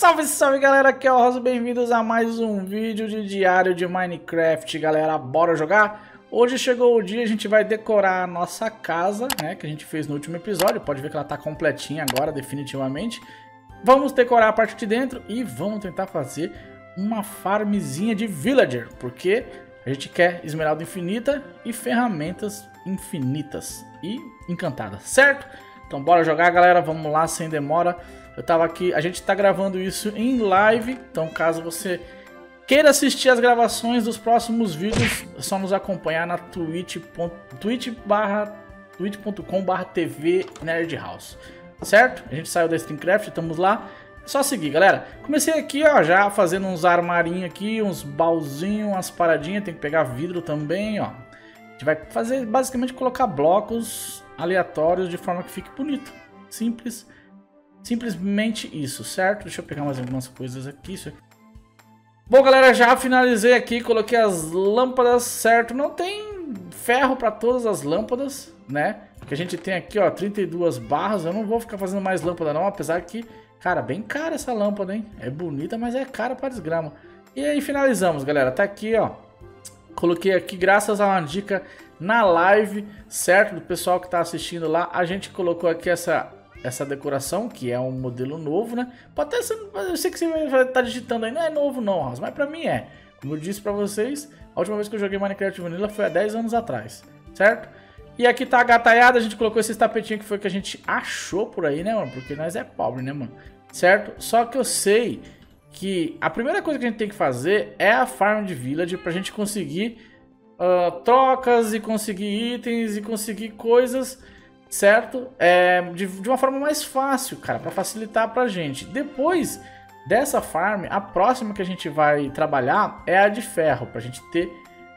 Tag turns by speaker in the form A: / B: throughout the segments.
A: Salve, salve galera, aqui é o Rosa, bem-vindos a mais um vídeo de diário de Minecraft, galera, bora jogar? Hoje chegou o dia, a gente vai decorar a nossa casa, né, que a gente fez no último episódio, pode ver que ela tá completinha agora, definitivamente. Vamos decorar a parte de dentro e vamos tentar fazer uma farmzinha de villager, porque a gente quer esmeralda infinita e ferramentas infinitas e encantadas, certo? Então bora jogar, galera, vamos lá sem demora. Eu tava aqui, a gente tá gravando isso em live, então caso você queira assistir as gravações dos próximos vídeos, é só nos acompanhar na twitch.com/tv nerdhouse, certo? A gente saiu da Streamcraft, estamos lá, é só seguir, galera. Comecei aqui, ó, já fazendo uns armarinhos aqui, uns baúzinhos, umas paradinhas, tem que pegar vidro também, ó. A gente vai fazer, basicamente, colocar blocos aleatórios de forma que fique bonito, simples. Simplesmente isso, certo? Deixa eu pegar mais algumas coisas aqui. Bom, galera, já finalizei aqui, coloquei as lâmpadas, certo? Não tem ferro para todas as lâmpadas, né? Que a gente tem aqui, ó, 32 barras. Eu não vou ficar fazendo mais lâmpada não, apesar que, cara, bem cara essa lâmpada, hein? É bonita, mas é cara para desgrama. E aí finalizamos, galera. Tá aqui, ó. Coloquei aqui, graças a uma dica na live, certo? Do pessoal que tá assistindo lá. A gente colocou aqui essa decoração, que é um modelo novo, né? Pode até ser, eu sei que você vai estar digitando aí, não é novo não, Rosa, mas pra mim é. Como eu disse pra vocês, a última vez que eu joguei Minecraft Vanilla foi há 10 anos atrás, certo? E aqui tá a gataiada, a gente colocou esses tapetinhos que foi que a gente achou por aí, né, mano? Porque nós é pobre, né, mano? Certo? Só que eu sei que a primeira coisa que a gente tem que fazer é a farm de village pra gente conseguir trocas e conseguir itens e conseguir coisas, certo? De uma forma mais fácil, cara, para facilitar pra gente. Depois dessa farm, a próxima que a gente vai trabalhar é a de ferro, pra gente ter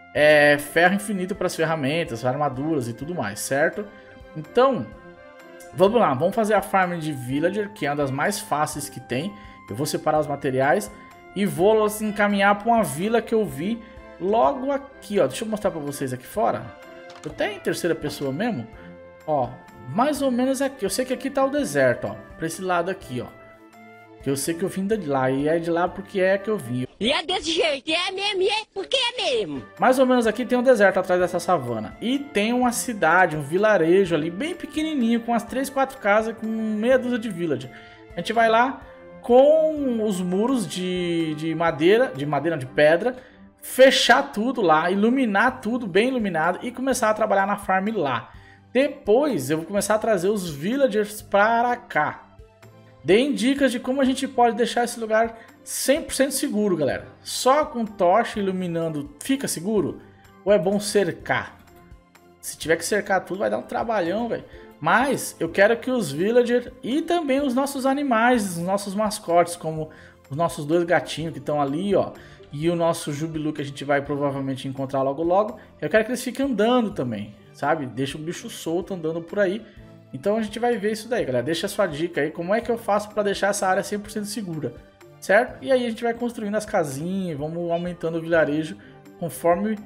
A: ferro infinito para as ferramentas, armaduras e tudo mais, certo? Então, vamos lá, vamos fazer a farm de villager, que é uma das mais fáceis que tem. Eu vou separar os materiais e vou assim, encaminhar para uma vila que eu vi logo aqui, ó. Deixa eu mostrar para vocês aqui fora. Eu tenho em terceira pessoa mesmo. Ó, mais ou menos aqui. Eu sei que aqui tá o deserto, ó. Pra esse lado aqui, ó. Que eu sei que eu vim de lá. E é de lá porque é que eu vim.
B: E é desse jeito, é mesmo, e é porque é mesmo.
A: Mais ou menos aqui tem um deserto atrás dessa savana. E tem uma cidade, um vilarejo ali, bem pequenininho, com umas 3, 4 casas, com meia dúzia de village. A gente vai lá com os muros de madeira, de pedra, fechar tudo lá, iluminar tudo bem iluminado e começar a trabalhar na farm lá. Depois eu vou começar a trazer os villagers para cá. Deem dicas de como a gente pode deixar esse lugar 100% seguro, galera. Só com tocha iluminando fica seguro? Ou é bom cercar? Se tiver que cercar tudo vai dar um trabalhão, velho. Mas eu quero que os villagers e também os nossos animais, os nossos mascotes, como os nossos 2 gatinhos que estão ali, ó. E o nosso Jubilu que a gente vai provavelmente encontrar logo logo. Eu quero que eles fiquem andando também, sabe? Deixa o bicho solto andando por aí. Então a gente vai ver isso daí, galera. Deixa a sua dica aí, como é que eu faço para deixar essa área 100% segura, certo? E aí a gente vai construindo as casinhas, vamos aumentando o vilarejo conforme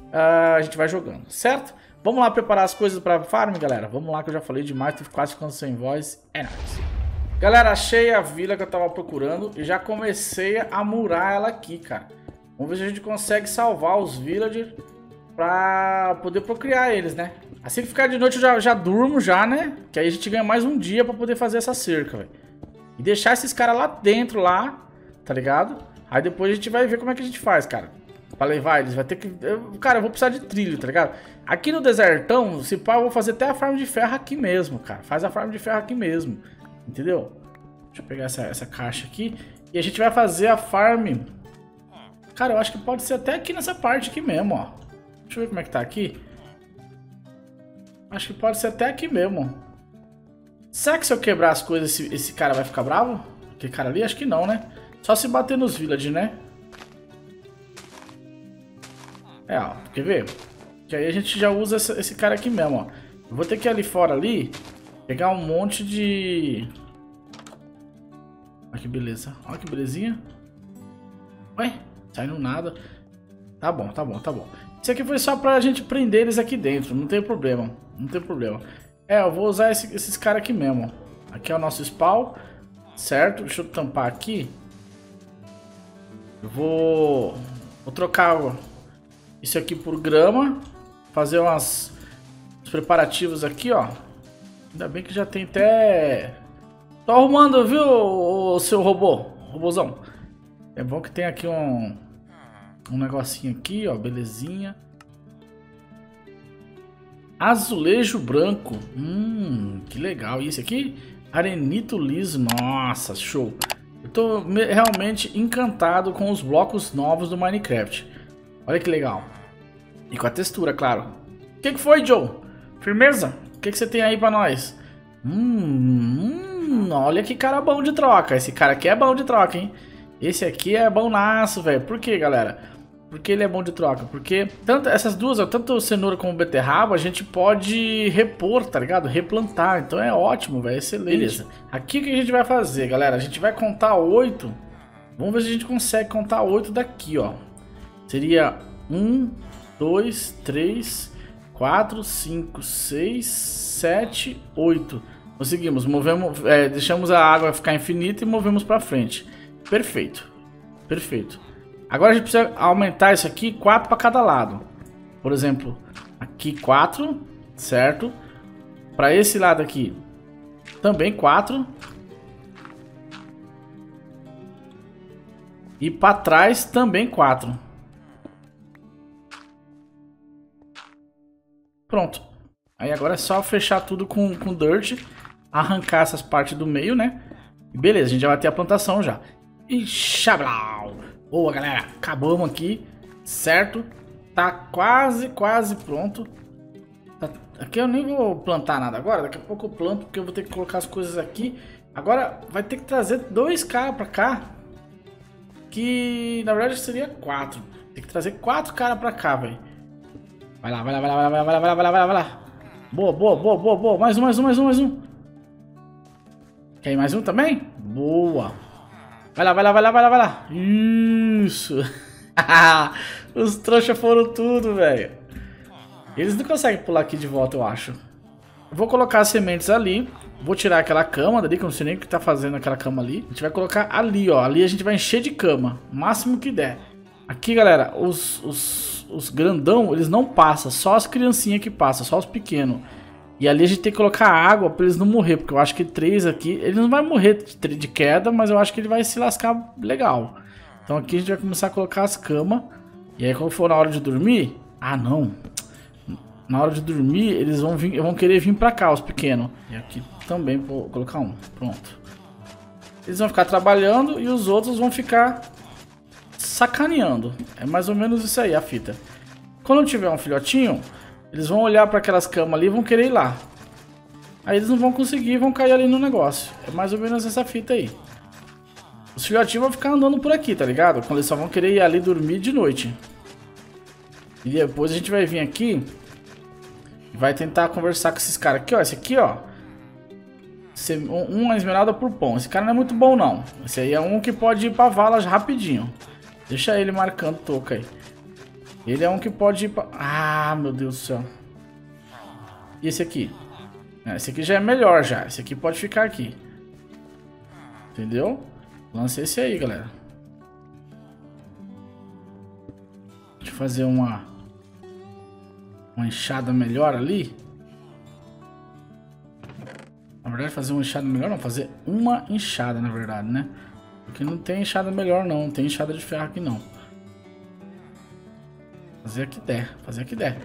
A: a gente vai jogando, certo? Vamos lá preparar as coisas para farm, galera. Vamos lá que eu já falei demais, tô quase ficando sem voz. É nóis. Galera, achei a vila que eu tava procurando e já comecei a murar ela aqui, cara. Vamos ver se a gente consegue salvar os villagers pra poder procriar eles, né? Assim que ficar de noite eu já durmo já, né? Que aí a gente ganha mais um dia pra poder fazer essa cerca, velho. E deixar esses caras lá dentro, lá, tá ligado? Aí depois a gente vai ver como é que a gente faz, cara. Pra levar eles, vai ter que... Cara, eu vou precisar de trilho, tá ligado? Aqui no desertão, se pá, eu vou fazer até a farm de ferro aqui mesmo, cara. Faz a farm de ferro aqui mesmo. Entendeu? Deixa eu pegar essa caixa aqui. E a gente vai fazer a farm. Cara, eu acho que pode ser até aqui nessa parte aqui mesmo, ó. Deixa eu ver como é que tá aqui. Acho que pode ser até aqui mesmo. Será que se eu quebrar as coisas esse cara vai ficar bravo? Aquele cara ali? Acho que não, né? Só se bater nos village, né? Ó. Quer ver? Que aí a gente já usa esse cara aqui mesmo, ó. Eu vou ter que ir ali fora ali. Pegar um monte de... Olha que beleza. Olha que belezinha. Ué, saindo nada. Tá bom, tá bom, tá bom. Isso aqui foi só pra gente prender eles aqui dentro. Não tem problema. Não tem problema. Eu vou usar esses caras aqui mesmo. Aqui é o nosso spawn. Certo? Deixa eu tampar aqui. Eu vou trocar isso aqui por grama. Fazer uns preparativos aqui, ó. Ainda bem que já tem até... Tô arrumando, viu, o seu robôzão. É bom que tem aqui um negocinho aqui, ó, belezinha. Azulejo branco. Que legal. E esse aqui? Arenito liso. Nossa, show. Eu tô realmente encantado com os blocos novos do Minecraft. Olha que legal. E com a textura, claro. O que foi, Joe? Firmeza? O que você tem aí pra nós? Olha que cara bom de troca. Esse cara aqui é bom de troca, hein? Esse aqui é bom-naço, velho. Por que, galera? Porque ele é bom de troca. Porque tanto essas duas, ó, tanto cenoura como beterraba, a gente pode repor, tá ligado? Replantar. Então é ótimo, velho. Excelente. Beleza. Aqui o que a gente vai fazer, galera? A gente vai contar 8. Vamos ver se a gente consegue contar 8 daqui, ó. Seria 1, 2, 3, 4, 5, 6, 7, 8. Conseguimos. Movemos, deixamos a água ficar infinita e movemos pra frente. Perfeito. Perfeito. Agora a gente precisa aumentar isso aqui 4 para cada lado. Por exemplo, aqui 4, certo? Para esse lado aqui também 4. E para trás também 4. Pronto. Aí agora é só fechar tudo com dirt, arrancar essas partes do meio, né? E beleza, a gente já vai ter a plantação já. E xablau! Boa, galera, acabamos aqui, certo? Tá quase pronto. Aqui eu nem vou plantar nada agora, daqui a pouco eu planto, porque eu vou ter que colocar as coisas aqui. Agora vai ter que trazer 2 caras pra cá, que na verdade seria 4. Tem que trazer 4 caras pra cá, velho. Vai lá, vai lá, vai lá, vai lá, vai lá, vai lá, vai lá, vai lá. Boa. Mais um. Quer ir mais um também? Boa. Vai lá. Isso. Os trouxas foram tudo, velho. Eles não conseguem pular aqui de volta, eu acho. Eu vou colocar as sementes ali. Vou tirar aquela cama dali, que eu não sei nem o que tá fazendo aquela cama ali. A gente vai colocar ali, ó. Ali a gente vai encher de cama. O máximo que der. Aqui, galera, os grandão, eles não passam. Só as criancinhas que passam, só os pequenos. E ali a gente tem que colocar água pra eles não morrer. Porque eu acho que 3 aqui... Ele não vai morrer de queda, mas eu acho que ele vai se lascar legal. Então aqui a gente vai começar a colocar as camas. E aí quando for na hora de dormir... Ah, não. Na hora de dormir, eles vão querer vir pra cá, os pequenos. E aqui também vou colocar um. Pronto. Eles vão ficar trabalhando e os outros vão ficar sacaneando. É mais ou menos isso aí, a fita. Quando tiver um filhotinho... Eles vão olhar para aquelas camas ali e vão querer ir lá. Aí eles não vão conseguir e vão cair ali no negócio. É mais ou menos essa fita aí. Os filhotinhos vão ficar andando por aqui, tá ligado? Quando eles só vão querer ir ali dormir de noite. E depois a gente vai vir aqui e vai tentar conversar com esses caras aqui, ó. Esse aqui, ó. Uma esmeralda por pão. Esse cara não é muito bom, não. Esse aí é um que pode ir pra vala rapidinho. Deixa ele marcando toca aí. Ele é um que pode ir pra... Ah, meu Deus do céu. E esse aqui? Esse aqui já é melhor já. Esse aqui pode ficar aqui. Entendeu? Lance esse aí, galera. Deixa eu fazer uma enxada melhor ali. Na verdade, fazer uma enxada melhor não. Fazer uma enxada, na verdade, né? Porque não tem enxada melhor, não. Não tem enxada de ferro aqui, não. Fazer aqui der, fazer aqui der.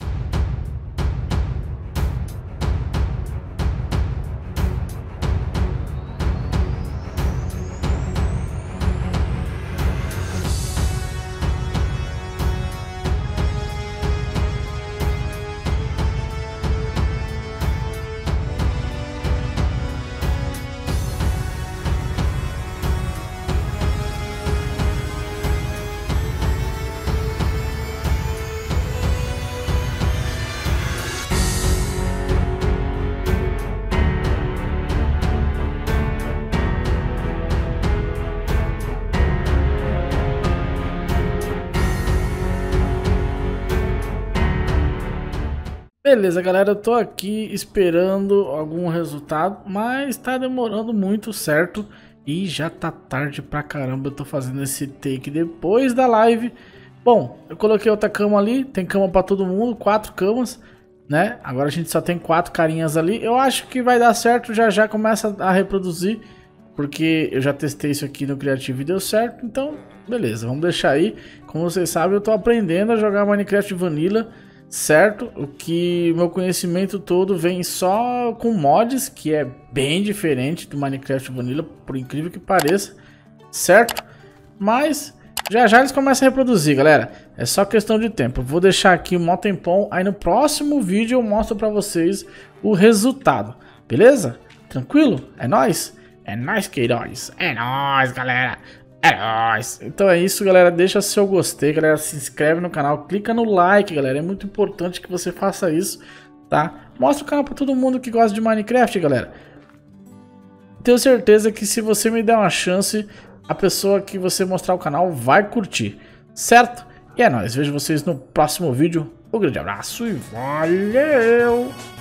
A: Beleza, galera, eu tô aqui esperando algum resultado, mas tá demorando muito, certo? E já tá tarde pra caramba, eu tô fazendo esse take depois da live. Bom, eu coloquei outra cama ali, tem cama pra todo mundo, 4 camas, né? Agora a gente só tem 4 carinhas ali. Eu acho que vai dar certo, já começa a reproduzir, porque eu já testei isso aqui no Creative e deu certo. Então, beleza, vamos deixar aí. Como vocês sabem, eu tô aprendendo a jogar Minecraft Vanilla, certo? O que meu conhecimento todo vem só com mods, que é bem diferente do Minecraft Vanilla, por incrível que pareça, certo? Mas já eles começam a reproduzir, galera. É só questão de tempo. Eu vou deixar aqui um tempão, aí no próximo vídeo eu mostro pra vocês o resultado, beleza? Tranquilo? É nóis? É nóis, queiroz. É nóis, galera. É nóis. Então é isso, galera. Deixa seu gostei, galera. Se inscreve no canal. Clica no like, galera. É muito importante que você faça isso, tá? Mostra o canal pra todo mundo que gosta de Minecraft, galera. Tenho certeza que se você me der uma chance, a pessoa que você mostrar o canal vai curtir, certo? E é nóis. Vejo vocês no próximo vídeo. Um grande abraço e valeu!